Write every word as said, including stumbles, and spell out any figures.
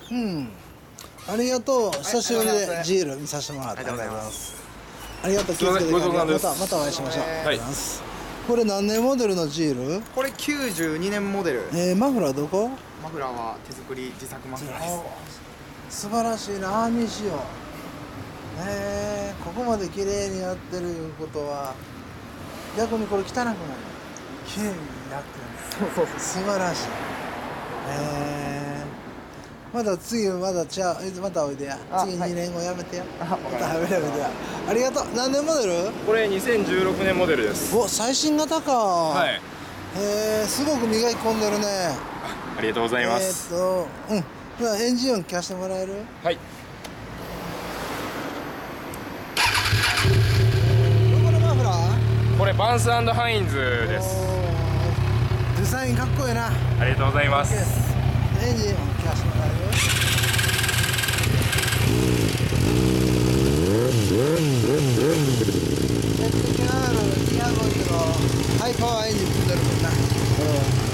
うん。ありがとう。久しぶりでジール見させてもらってありがとうございます。ありがとう。気をつけてください。またまたお会いしましょう。ありがとうございます。これ何年モデルのジール？ これきゅうじゅうにねんモデル。 えー、マフラーどこ？ マフラーは手作り自作マフラーです。 素晴らしいな。ああにしよう。えー、ここまで綺麗にやってるいうことは逆にこれ汚くない。綺麗にやってる。そうそうそう。素晴らしい。えー、まだ次まだちゃうまたおいでや。次にねんごやめてや。またやめてやめてや。ありがとう。何年モデル？ これにせんじゅうろくねんモデルです。 お、最新型か。はい。へえ、すごく磨き込んでるね。 ありがとうございます。 えーっと、うん。じゃあエンジン音聞かせてもらえる？ はい。 どこのマフラー？ これバンス&ハインズです。 デザインかっこいいな。 ありがとうございます。 エンジン音聞かせてもらえる？エックスアールにひゃくごじゅうのハイパワーエンジン積んでるもんな。